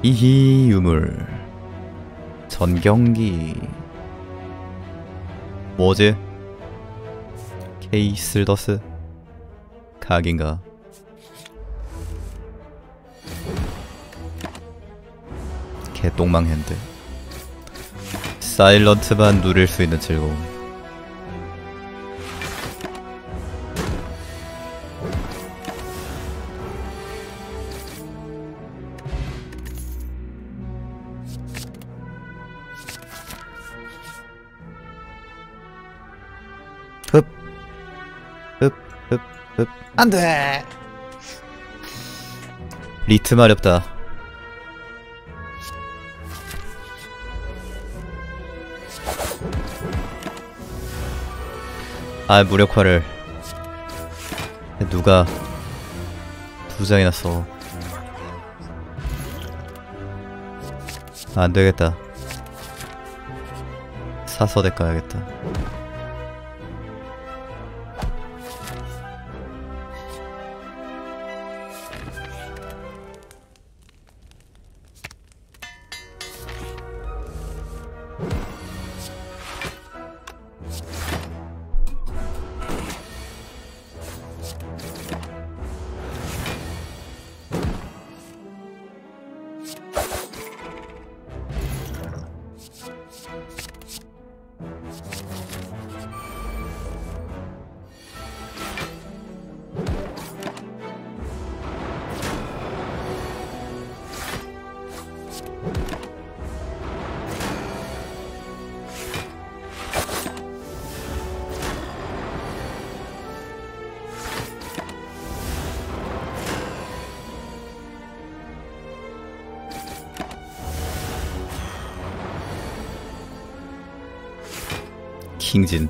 이히 유물 전경기 뭐지? 케이슬더스 각인가? 개똥망 핸드 사일런트만 누릴 수 있는 즐거움. 흡 안돼. 리트 마렵다. 아, 무력화를 누가 두 장이나 써. 안 되겠다. 사서대 가야겠다. 킹진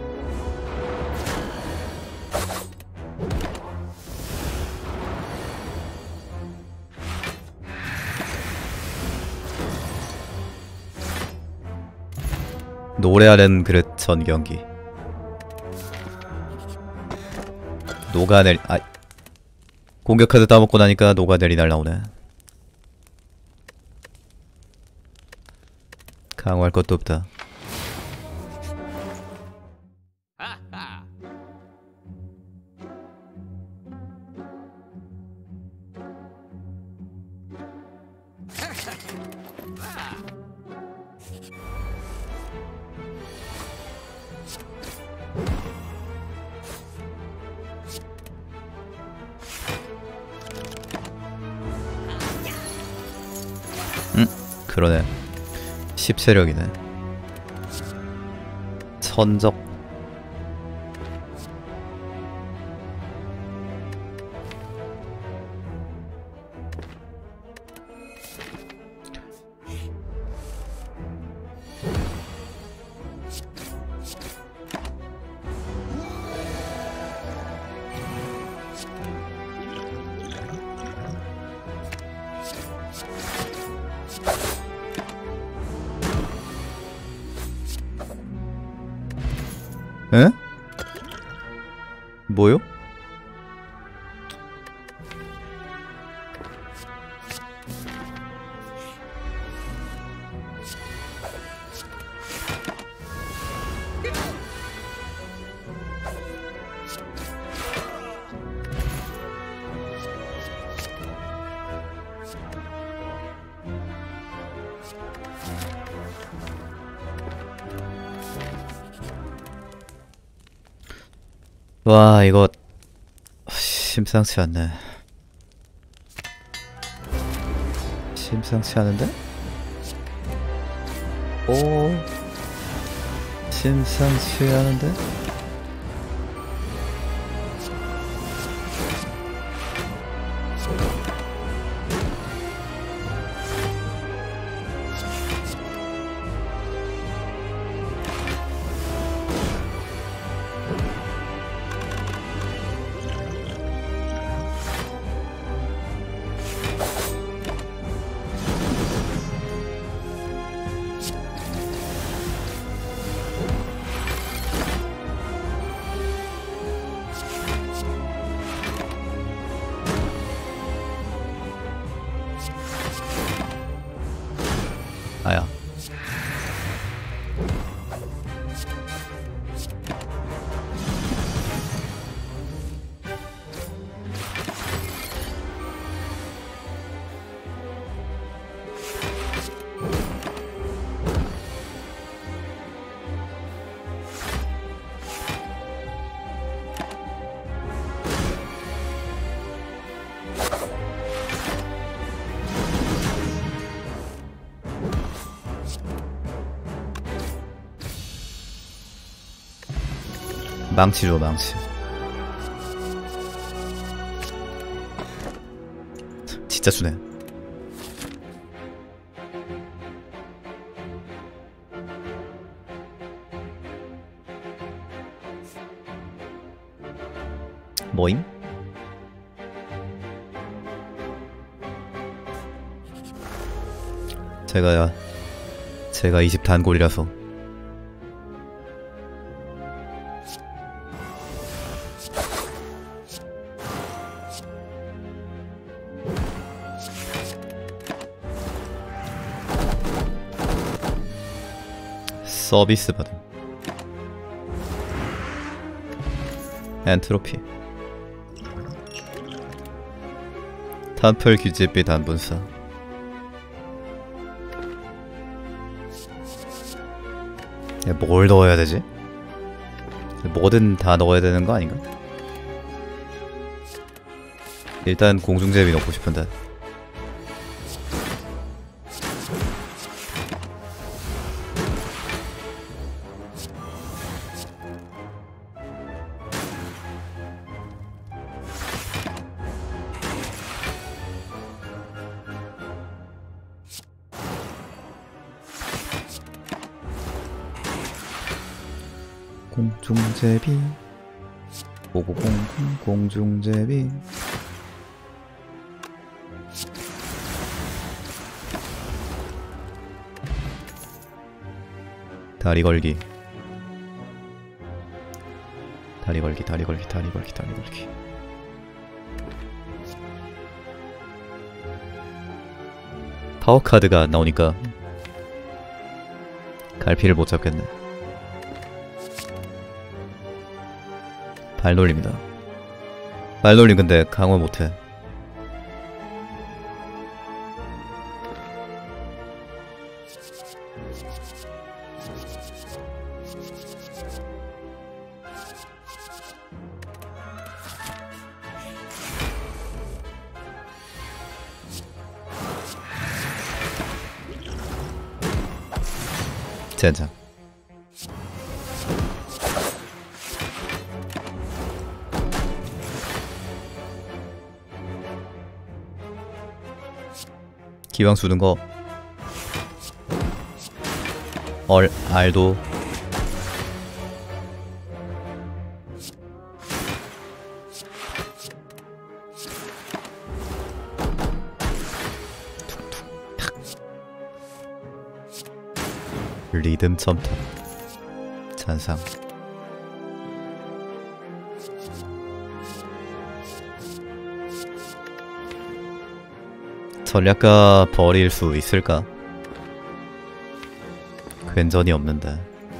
노래하는 그릇 전경기 녹아내리 공격 카드 따먹고 나니까 녹아내리 날라오네. 강화할 것도 없다. 그러네. 10세력이네. 천적 에? 뭐요? 와, 이거 심상치 않네. 심상치 않은데? 오, 심상치 않은데? 망치 줘 망치. 진짜 주네. 뭐임? 제가 이 집 단골이라서. 서비스 받음. 엔트로피. 탄풀 규제비 단분사. 뭘 넣어야 되지? 뭐든 다 넣어야 되는 거 아닌가? 일단 공중제비 넣고 싶은데. 공중제비 공중제비. 다리걸기 파워카드가 안 나오니까 갈피를 못 잡겠네. 발놀림이다. 발놀림 근데 강화 못해. 젠장. 기왕 쏘는 거 알도. 리듬 첨탑 잔상. 전략가 버릴 수 있을까? 괜전이 없는데.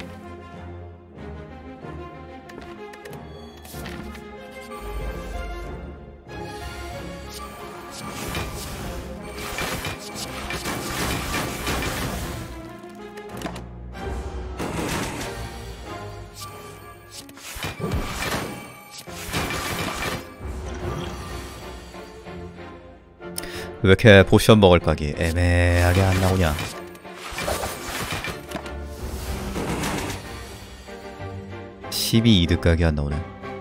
왜 이렇게 포션 먹을 각이 애매하게 안 나오냐? (12) 이득 각이 안 나오네.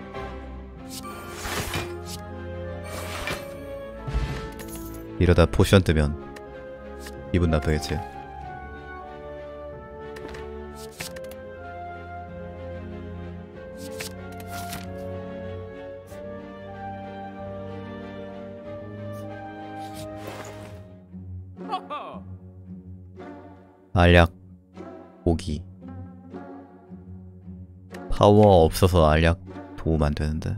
이러다 포션 뜨면 기분 나쁘겠지. 알약 오기. 파워 없어서 알약 도움 안 되는데.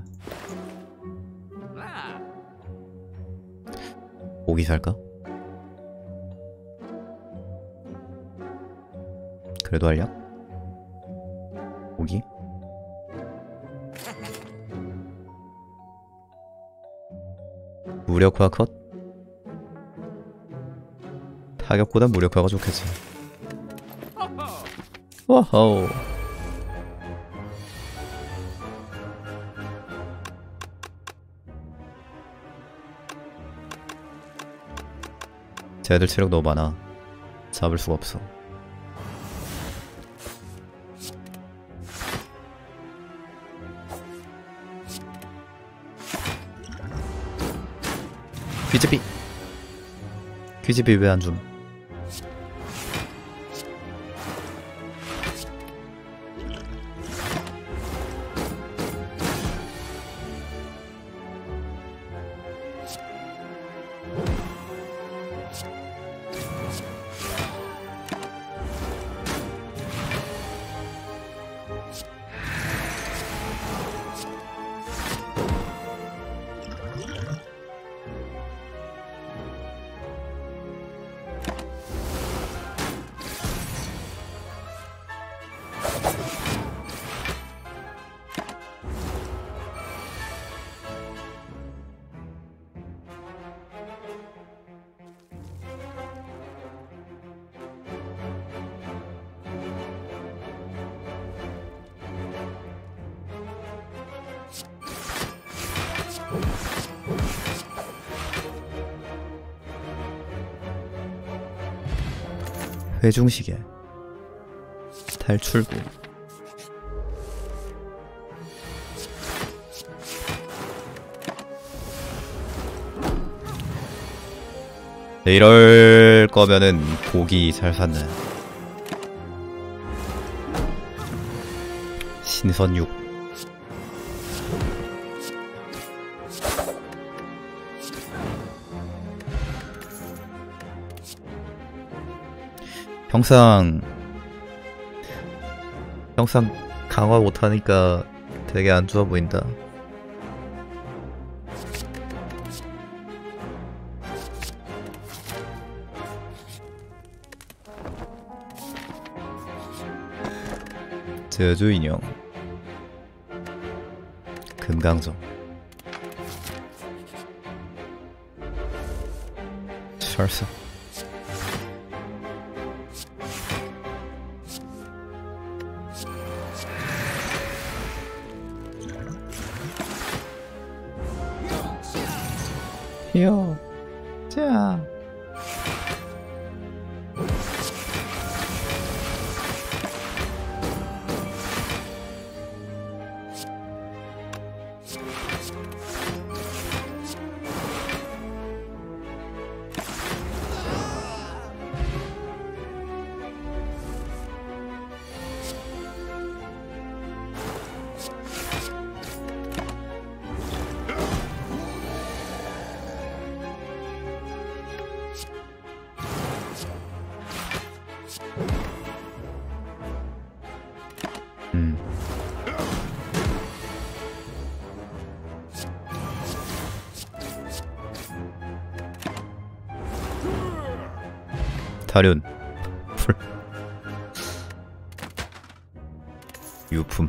오기 살까? 그래도 알약? 오기? 무력화 컷? 타격보다 무력화가 좋겠지. 와우. 쟤들 체력 너무 많아. 잡을 수가 없어. 귀집이 귀집이 왜 안 줌? 회중시계 탈출구 이럴 거면은 고기 잘 샀네. 신선육 평상 강화 못하니까 되게 안 좋아 보인다. 저주인형 금강정 철사 요 자 타륜 풀 유품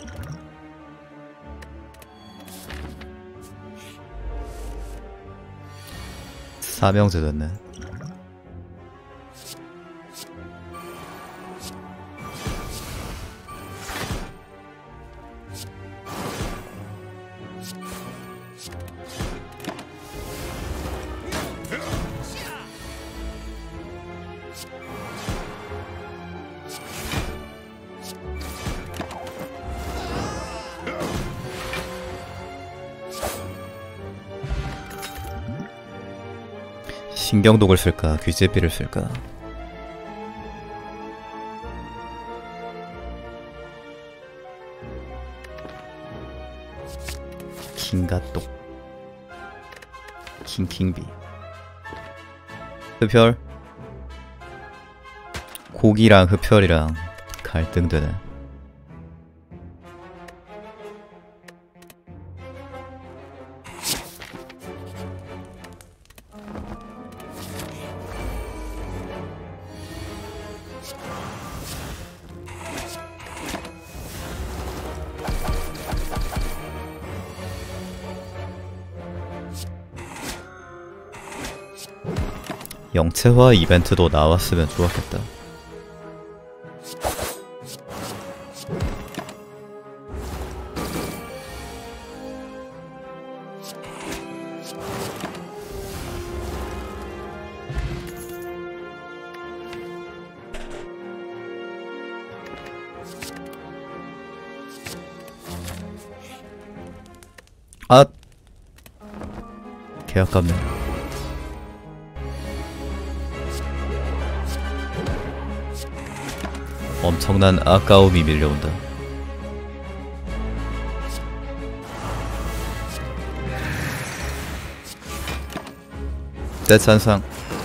사명제 됐네. 신경독을 쓸까? 귀제비를 쓸까? 킹가똑 킹킹비 흡혈 고기랑 흡혈이랑 갈등되네. 영체화 이벤트도 나왔으면 좋았겠다. 아! 개 아깝네. 엄청난 아까움이 밀려온다. 대찬상.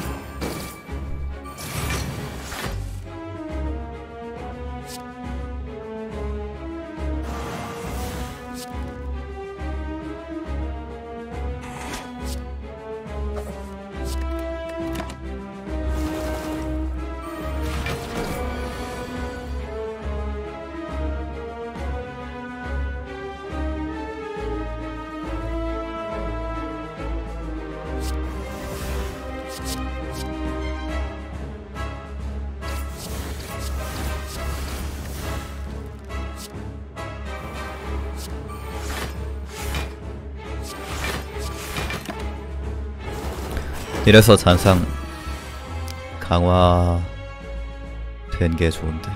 이래서 잔상 강화 된 게 좋은데.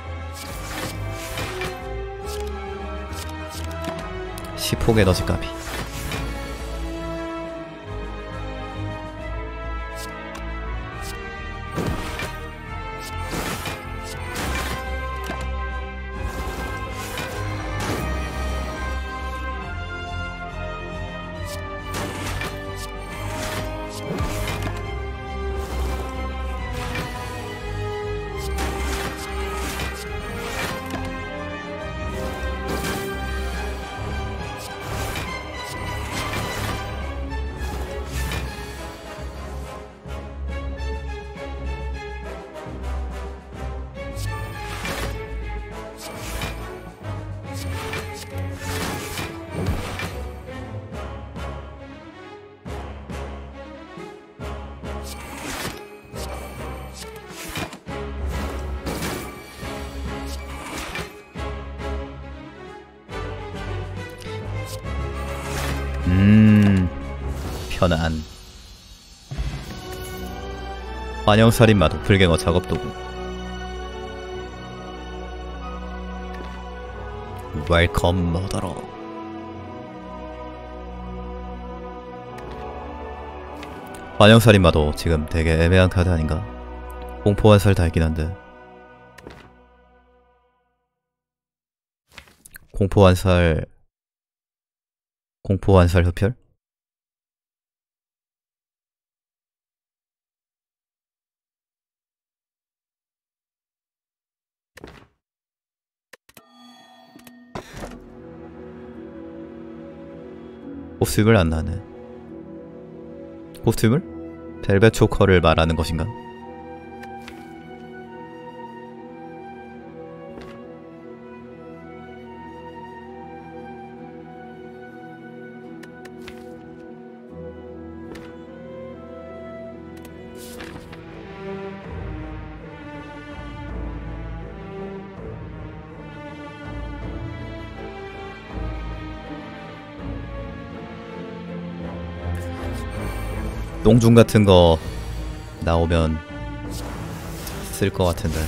시폭 에너지 값이. 편안. 환영살인마 도플갱어 작업도구. 웰컴 머더러. 환영살인마도 지금 되게 애매한 카드 아닌가? 공포환살 달긴 한데. 공포환살 흡혈? 코스튬을 안 나네. 코스튬을? 벨벳 초커를 말하는 것인가? 똥중 같은 거 나오면 쓸 것 같은데.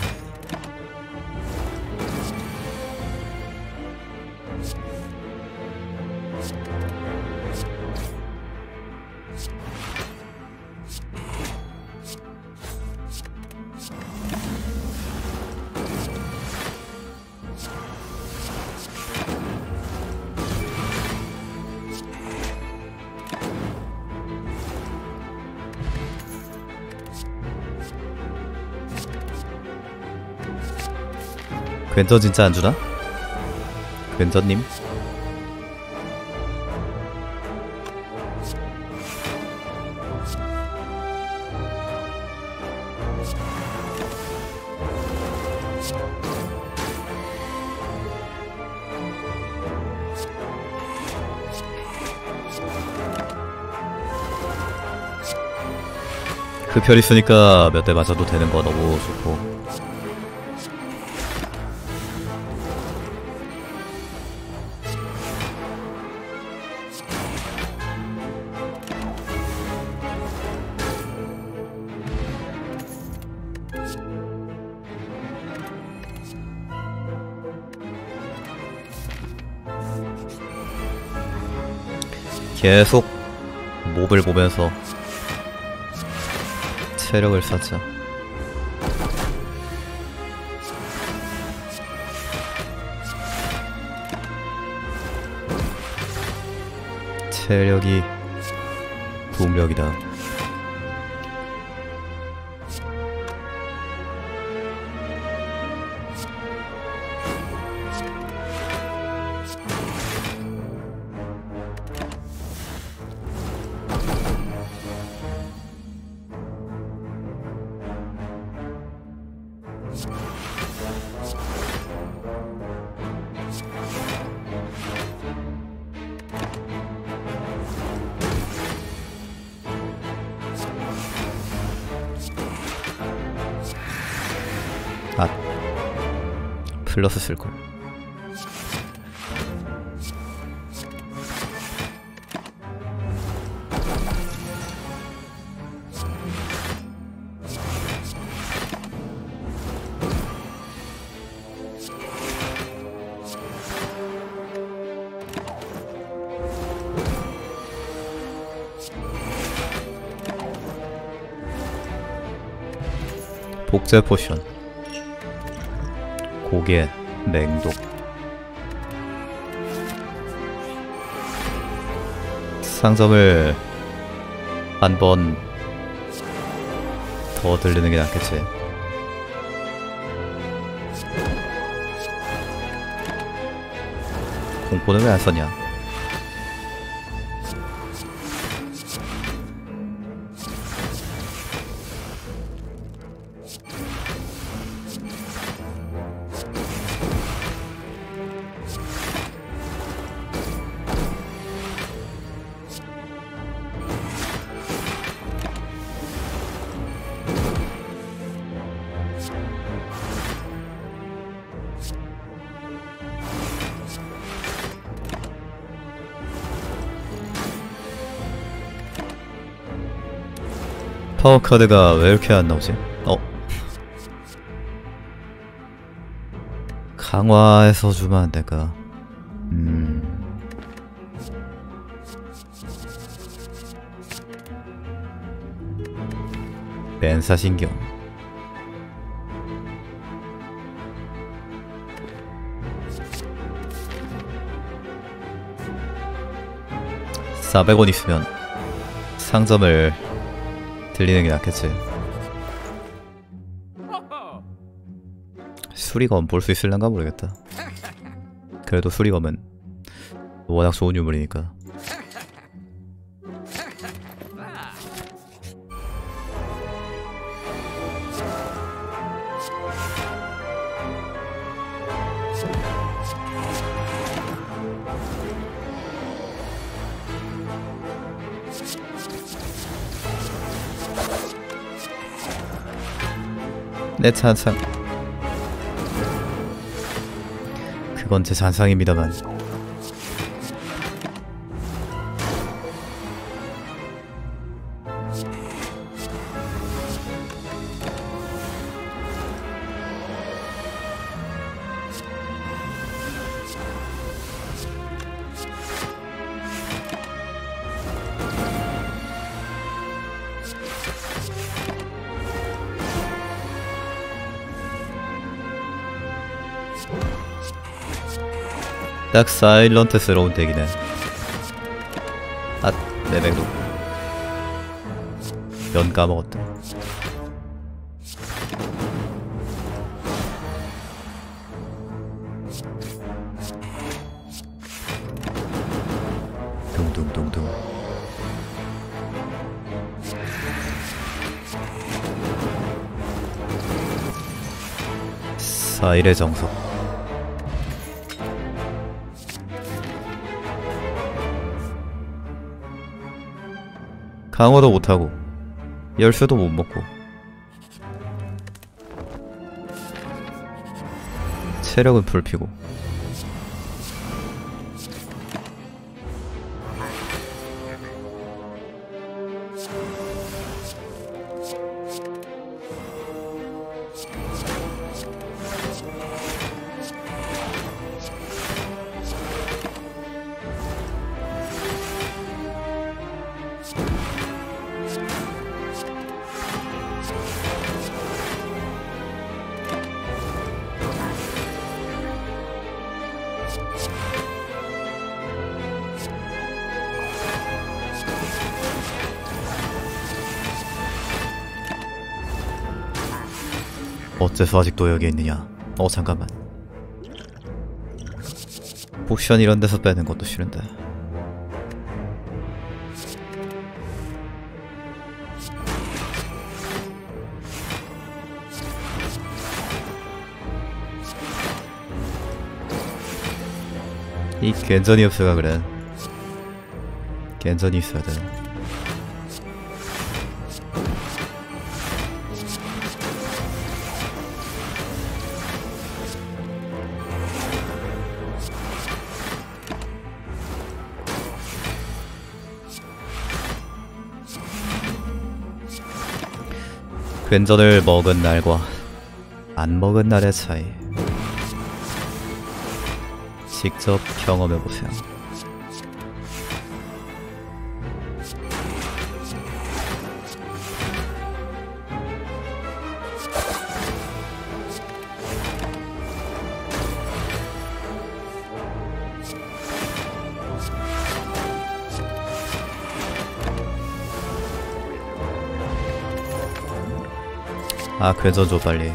괜전 진짜 안 주나? 괜전님? 그 별 있으니까 몇 대 맞아도 되는 거 너무 좋고. 계속 몹을 보면서 체력을 쌓자. 체력이 동력이다. 아, 플러스 쓸걸. 복제 포션, 고개, 맹독. 상점을 한 번 더 들르는 게 낫겠지. 공포는 왜 안 썼냐? 파워카드가 왜 이렇게 안 나오지? 강화해서 주면 안 될까? 멘사신경. $400원 있으면 상점을 들리는 게 낫겠지. 수리검 볼 수 있을란가 모르겠다. 그래도 수리검은 워낙 좋은 유물이니까. 내 찬상. 그건 제 잔상입니다만. 딱 사일런트스러운 덱이네. 아, 내 맹독. 연 까먹었다. 둥둥둥둥. 사일의 정석. 강화도 못하고 열쇠도 못 먹고 체력은 불피고. 어째서 아직도 여기 있느냐. 잠깐만. 포션 이런 데서 빼는 것도 싫은데. 이 괜전이 없어가 그래. 괜전이 있어야 돼. 괜전을 먹은 날과 안 먹은 날의 차이. 직접 경험해보세요. 아, 괜전 줘 빨리.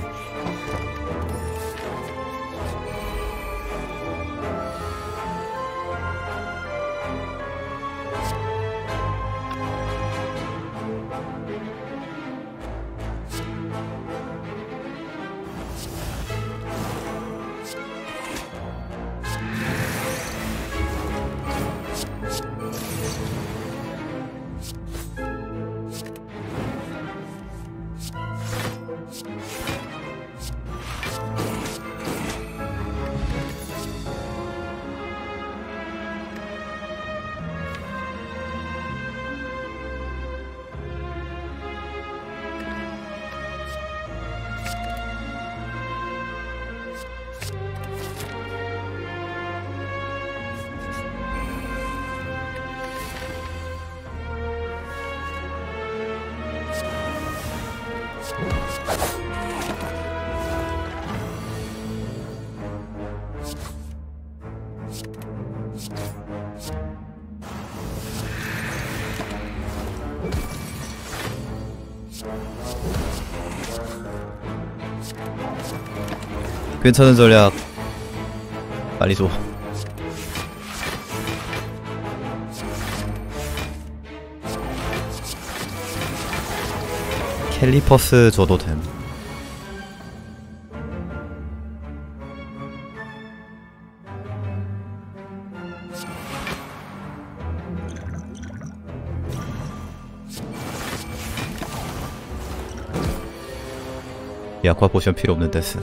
괜찮은 전략 빨리 줘. 캘리퍼스 줘도 됨. 약화 포션 필요 없는 데스.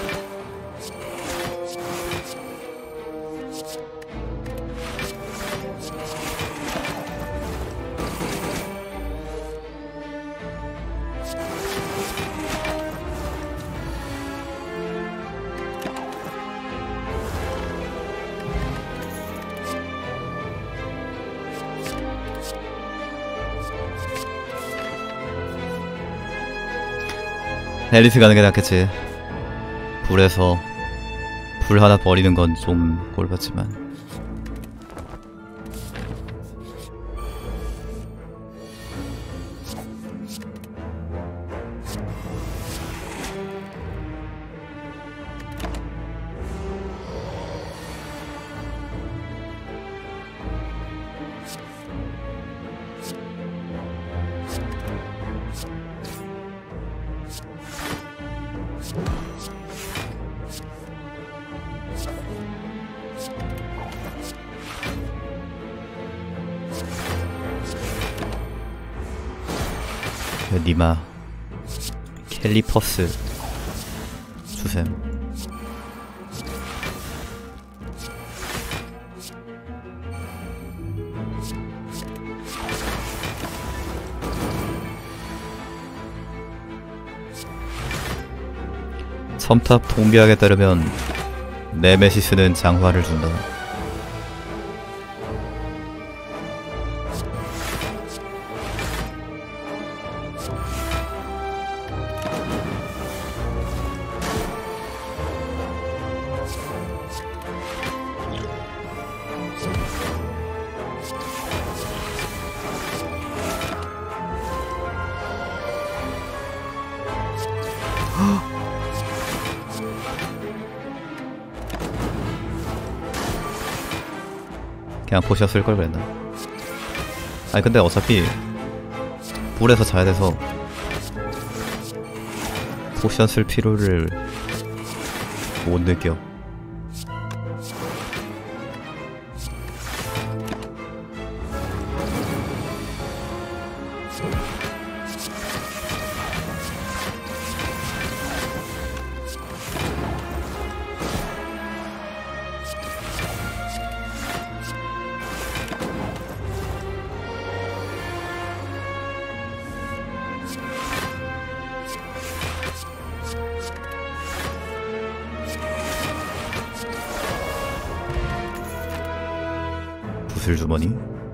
앨리스 가는 게 낫겠지. 불에서 불 하나 버리는 건 좀 꼴봤지만. 니마 캘리퍼스 주셈. 섬탑 동비학에 따르면 네메시스는 장화를 준다. 그냥 포션 쓸 걸 그랬나? 아니 근데 어차피 불에서 자야 돼서 포션 쓸 필요를 못 느껴. 구슬주머니?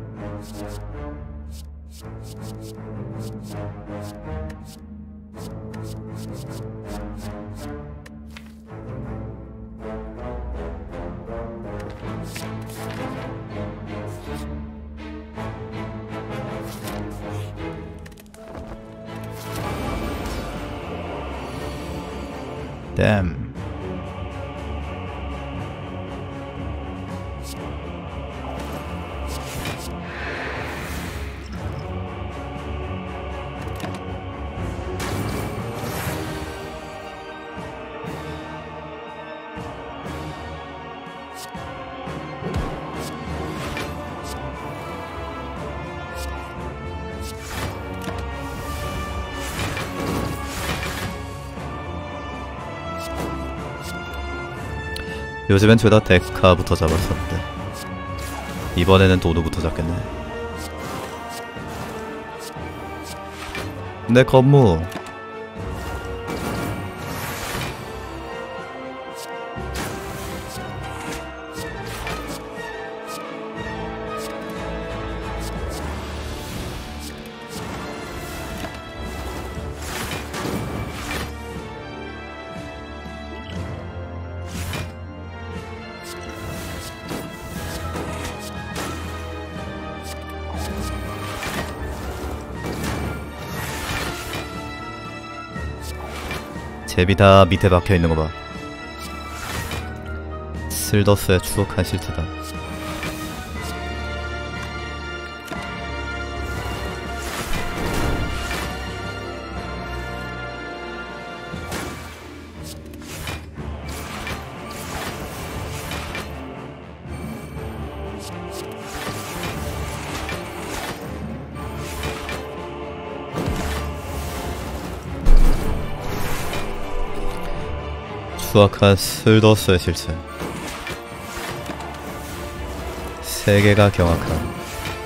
댐. 요즘엔 죄다 데카부터 잡았었는데 이번에는 도누부터 잡겠네. 내 건무. 제비 다 밑에 박혀있는 거 봐. 슬더스의 추억한 실체다. 추악한 슬더스의 실체. 세계가 경악한.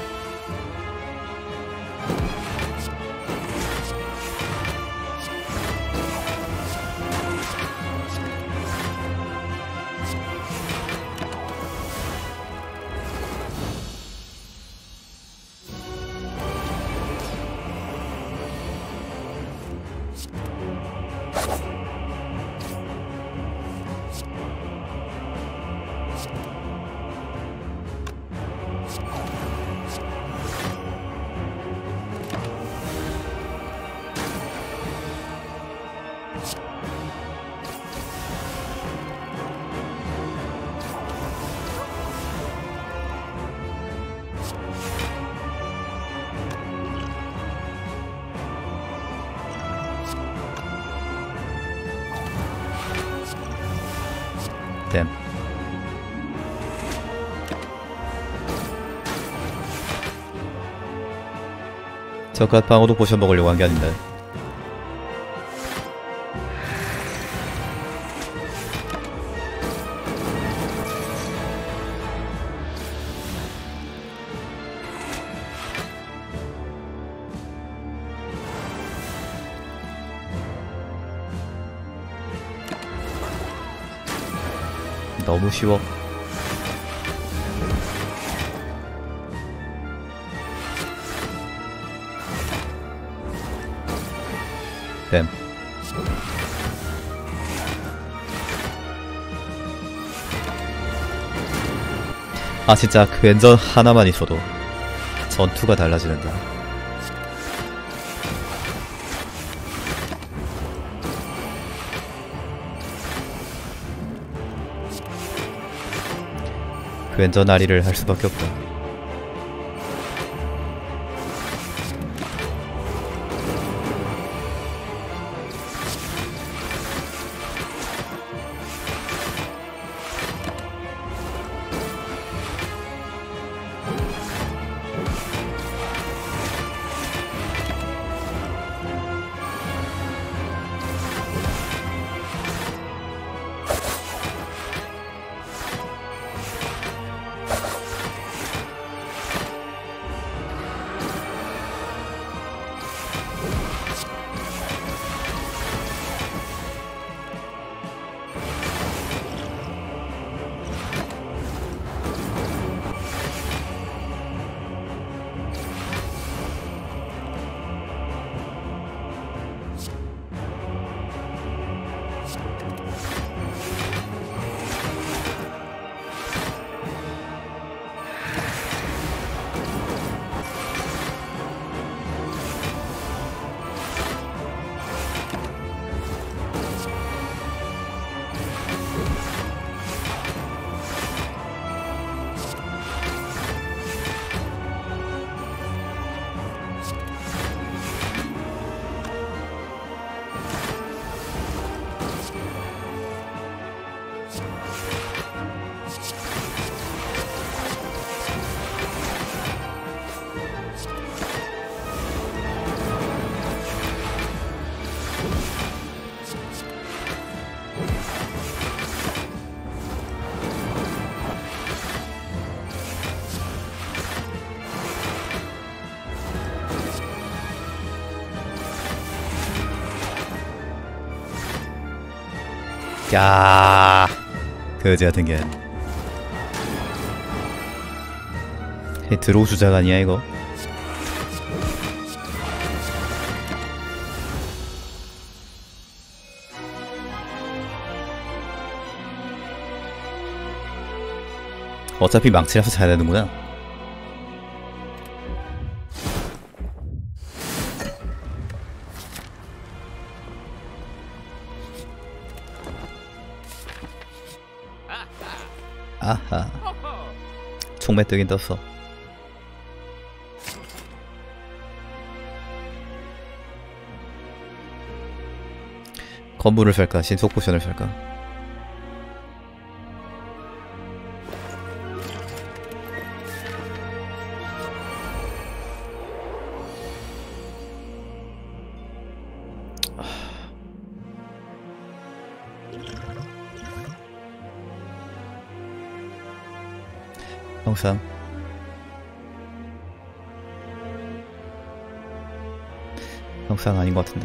댐. 저깟 방어도 포션 먹으려고 한 게 아닌데. 너무 쉬워. 뱀. 아 진짜 괜전 하나만 있어도 전투가 달라지는다. 왼전아리를 할 수밖에 없다. 야, 거지 같은 게. 드로우 주작 아니야 이거? 어차피 망치라서 잘 되는구나. 아하, 총매 뜨긴 떴어. 건물을 살까? 신속 포션을 살까? 형상 형상 아닌 것 같은데.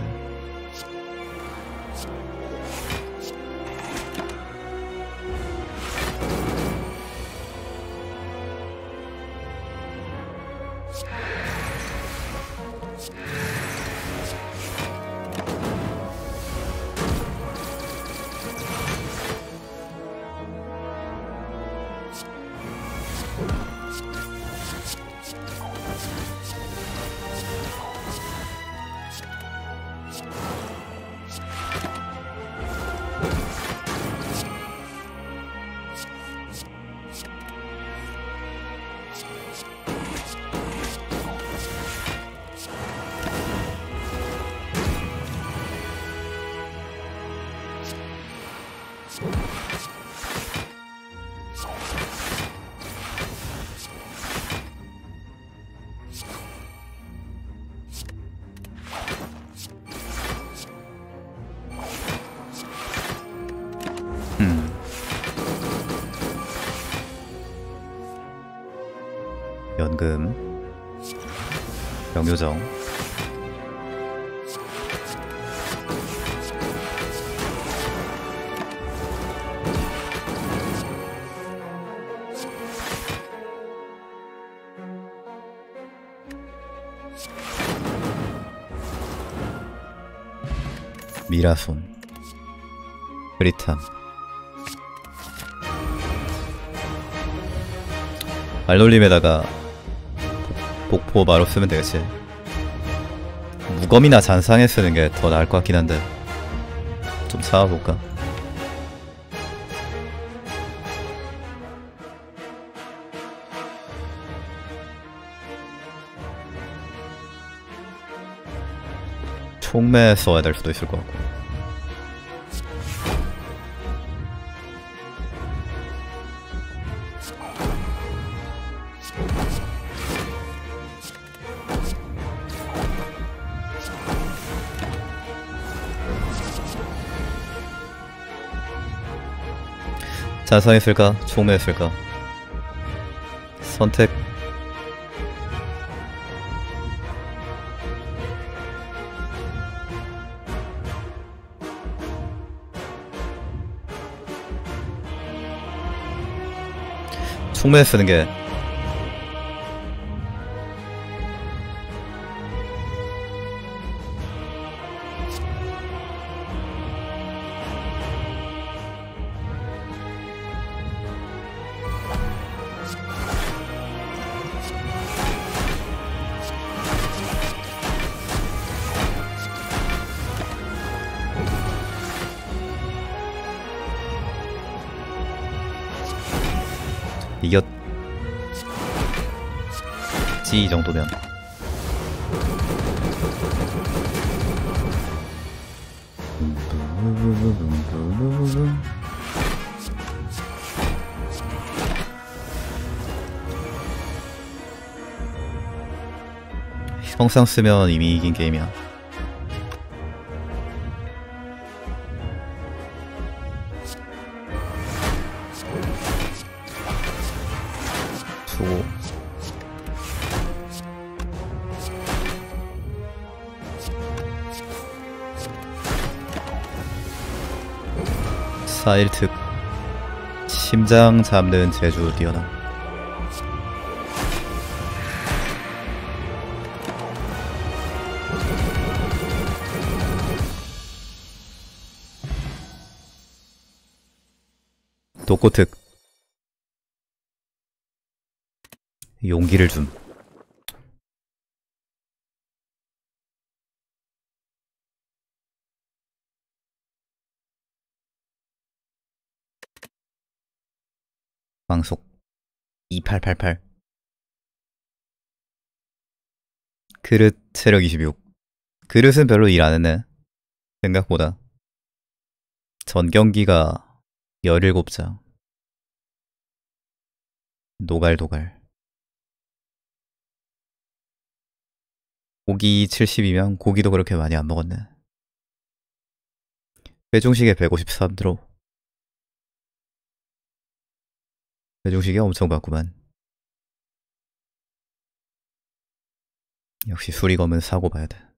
연금, 명요정, 미라손, 그리탐. 말놀림에다가 복포 바로 쓰면 되겠지. 무검이나 잔상에 쓰는 게 더 나을 것 같긴 한데 좀 사와볼까? 총매 써야 될 수도 있을 것 같고. 자성했을까? 총매했을까? 선택. 총매 쓰는 게 이겼지. 이 정도면. 형상 쓰면 이미 이긴 게임이야. 수고. 사일특. 심장 잡는 재주 뛰어남. 독고특. 용기를 줌. 광속 2888. 그릇 체력 26. 그릇은 별로 일 안 했네. 생각보다. 전경기가 17장. 노갈도갈. 고기 70이면 고기도 그렇게 많이 안 먹었네. 회중식에 153 들어. 회중식이 엄청 많구만. 역시 수리검은 사고 봐야 돼.